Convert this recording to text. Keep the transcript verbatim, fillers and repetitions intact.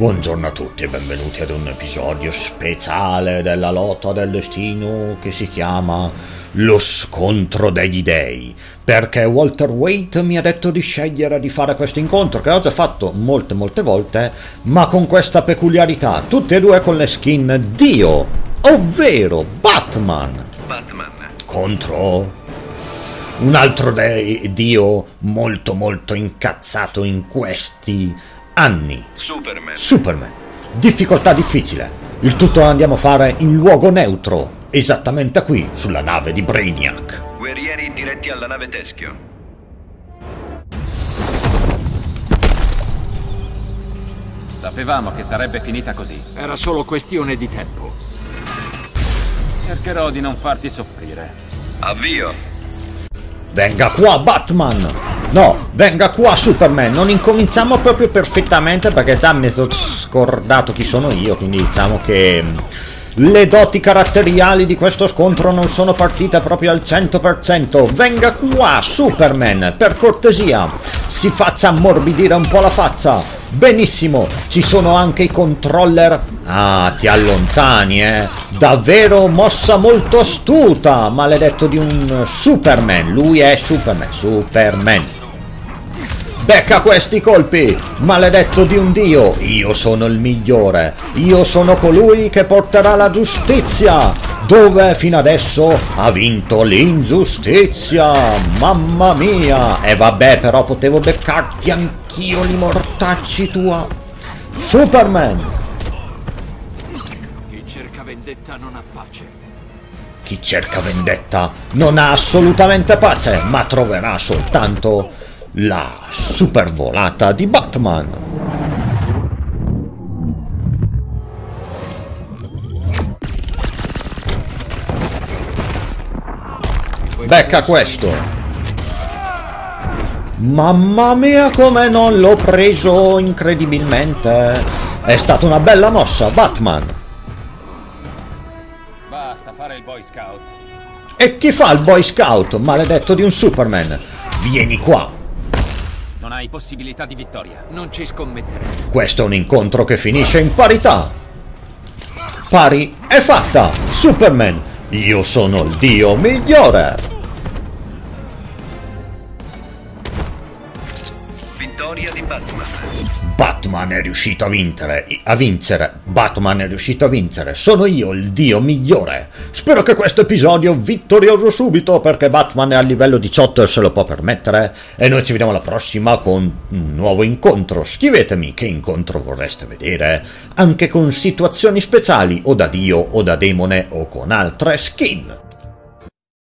Buongiorno a tutti e benvenuti ad un episodio speciale della lotta del destino che si chiama Lo scontro degli dei, perché Walter Waite mi ha detto di scegliere di fare questo incontro che ho già fatto molte molte volte, ma con questa peculiarità, tutte e due con le skin Dio, ovvero Batman, Batman contro un altro de- Dio molto molto incazzato in questi anni. Superman. Superman. Difficoltà difficile. Il tutto andiamo a fare in luogo neutro, esattamente qui, sulla nave di Brainiac. Guerrieri diretti alla nave Teschio. Sapevamo che sarebbe finita così. Era solo questione di tempo. Cercherò di non farti soffrire. Avvio. Venga qua Batman! No, venga qua Superman! Non incominciamo proprio perfettamente perché già mi sono scordato chi sono io, quindi diciamo che le doti caratteriali di questo scontro non sono partite proprio al cento per cento. Venga qua Superman, per cortesia, si faccia ammorbidire un po' la faccia. Benissimo, ci sono anche i controller. Ah, ti allontani, eh. Davvero mossa molto astuta, maledetto di un Superman. Lui è Superman, Superman. Becca questi colpi, maledetto di un dio. Io sono il migliore. Io sono colui che porterà la giustizia, dove fino adesso ha vinto l'ingiustizia. Mamma mia. E vabbè, però potevo beccarti anch'io li mortacci tua. Superman. Chi cerca vendetta non ha pace. Chi cerca vendetta non ha assolutamente pace, ma troverà soltanto la supervolata di Batman. Becca questo. Mamma mia come non l'ho preso incredibilmente. È stata una bella mossa, Batman. Basta fare il Boy Scout. E chi fa il Boy Scout, maledetto di un Superman? Vieni qua. Non hai possibilità di vittoria. Non ci scommettere. Questo è un incontro che finisce in parità. Pari è fatta, Superman. Io sono il dio migliore. Vittoria di Batman. Batman è riuscito a vincere, a vincere. Batman è riuscito a vincere. Sono io il dio migliore. Spero che questo episodio vittorioso subito, perché Batman è a livello diciotto e se lo può permettere. E noi ci vediamo alla prossima con un nuovo incontro. Scrivetemi che incontro vorreste vedere, anche con situazioni speciali o da dio o da demone o con altre skin.